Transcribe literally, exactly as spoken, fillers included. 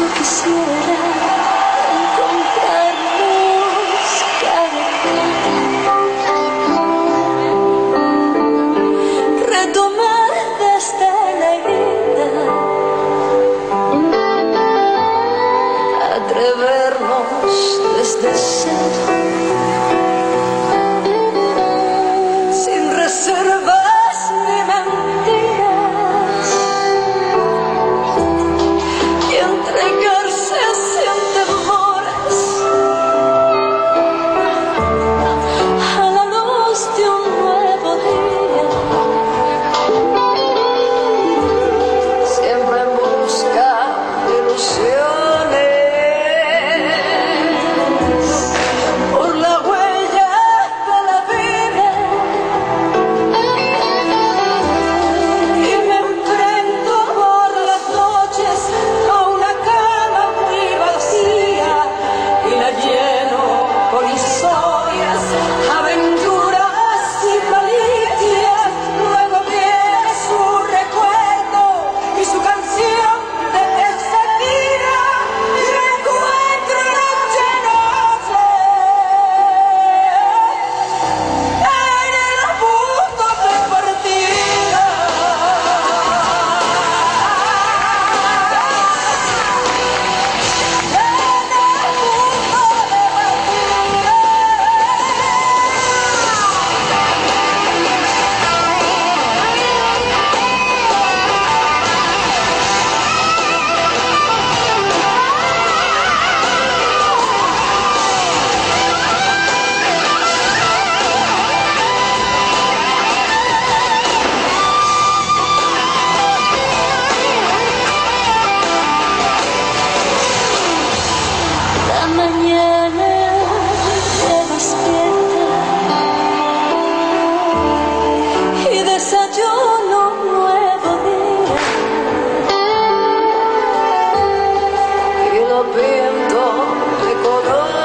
Yo quisiera encontrarnos cara a cara, retomar desde la herida, atrevernos desde cero, sin reservas ni mentiras, y entregarse sin temores a la luz de un nuevo día, siempre en busca de ilusiones, por la huella de la vida. Y me enfrento por las noches a una cama muy vacía y la lleno con historias, aventuras y malicias. Luego viene su recuerdo y su canción de despedida, y me encuentro noche a noche en el punto de partida. La mañana te despierta y desayuno un nuevo día, y lo pinto de color.